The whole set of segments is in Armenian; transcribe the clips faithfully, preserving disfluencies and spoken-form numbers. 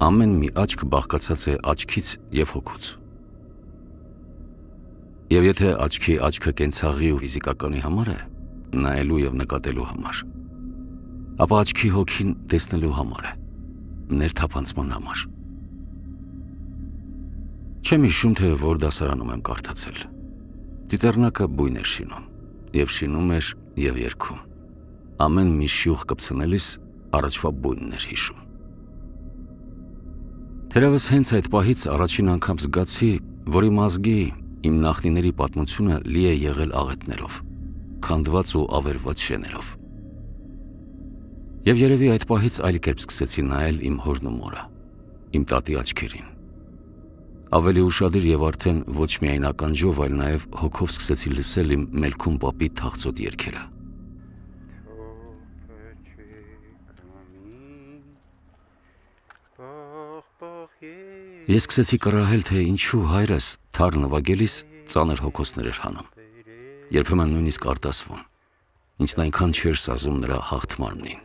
Ամեն մի աչք բաղկացած է աչքից և հոգուց։ Եվ եթե աչքի աչքը կենցաղի ու ֆիզիկականի համար է, նայելու և նկատելու համար, ապա աչքի հոգին տեսնելու համար է, ներթափանցման համար։ Չեմ հիշում, թե որ դասարանում եմ կարդացել։ Ծիծեռնակը բույն էր շինում, և շինում էր և երգում։ Ամեն մի շյուղ կպցնելիս առաջվա բույնն էր հիշում։ Թերևս հենց այդ պահից առաջին անգամ զգացի, որ իմ ազգի, իմ նախնիների պատմությունը լի է եղել աղետներով, քանդված ու ավերված շեներով։ Եվ երևի այդ պահից այլ կերպ սկսեցի նայել իմ հորն ու մորը, իմ տատի աչքերին։ Ավելի ուշադիր և արդեն ոչ միայն ականջով, այլ նաև հոգով սկսեցի լսել իմ Մելքում պապի թախծոտ երգերը։ Ես սկսեցի կռահել, թե ինչու հայրս թար նվագելիս ծանր հոգոսներ էր հանում, երբեմն նույնիսկ արտասվում, ինչն այնքան չէր սազում նրա հաղթ մարմնին։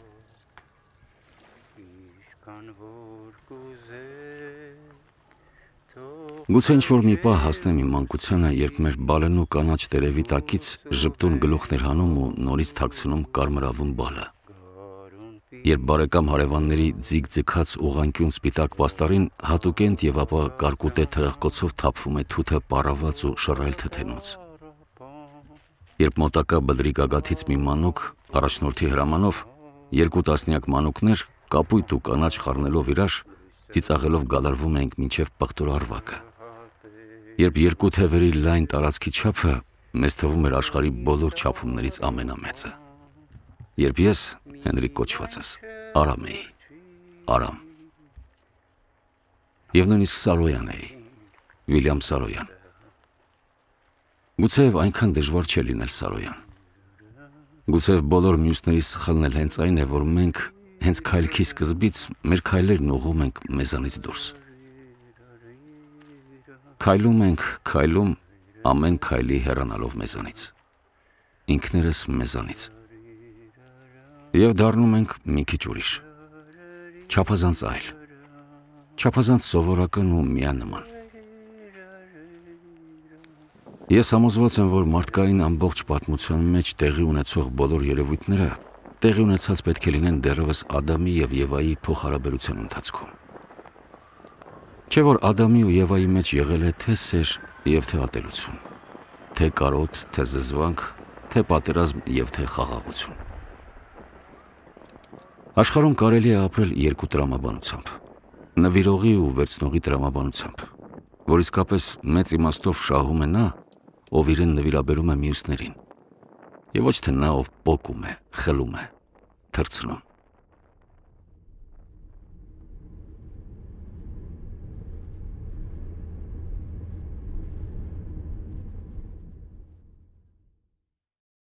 Գուցե ինչ-որ մի պահ հասնեմ իմ մանկությանը, երբ մեր բալենու կանաչ տերևի տակից ժպտուն գլուխն էր հանում ու նորից թաքցնում կարմրավուն բալը։ Երբ բարեկամ հարևանների ձիգ-ձգած ուղղանկյուն սպիտակ պաստառին հատուկենտ և ապա կարկուտե թրախկոցով թափվում է թութը պառաված ու շռայլ թթենուց։ Երբ մոտակա բլրի գագաթից մի մանուկ, առաջնորդի հրամանով, երկու տասնյակ մանուկներ կապույտ ու կանաչ խառնելով իրար, ծիծաղելով գալարվում էինք մինչև պղտոր առվակը։ Երբ երկու թևերի լայն տարածքի չափը մեզ թվում էր աշխարհի բոլոր չափումներից ամենամեծը։ Երբ ես, Հենրիկ կոչվածս, Արամ էի, Արամ։ Եվ նույնիսկ Սարոյան էի, Վիլյամ Սարոյան։ Գուցեև այնքան դժվար չէ լինել Սարոյան։ Գուցեև բոլոր մյուսների սխալն էլ հենց այն է, որ մենք հենց քայլքի սկզբից մեր քայլերն ուղղում ենք մեզանից դուրս։ Քայլում ենք, քայլում, ամեն քայլի հեռանալով մեզանից, ինքներս մեզանից։ Եվ դառնում ենք մի քիչ ուրիշ, չափազանց այլ, չափազանց սովորական ու միանման։ Ես համոզված եմ, որ մարդկային ամբողջ պատմության մեջ տեղի ունեցող բոլոր երևույթները տեղի ունեցած պետք է լինեն դեռևս Ադամի և Եվայի փոխհարաբերության ընթացքում։ Չէ՞ որ Ադամի ու Եվայի մեջ եղել է թե սեր և թե ատելություն, թե կարոտ, թե զզվանք, թե պատերազմ և թե խաղաղություն։ Աշխարհում կարելի է ապրել երկու տրամաբանությամբ՝ նվիրողի ու վերցնողի տրամաբանությամբ, որ իսկապես մեծ իմաստով շահում է նա, ով իրեն նվիրաբերում է մյուսներին, և ոչ թե նա, ով պոկում է, խլում է, թռցնում։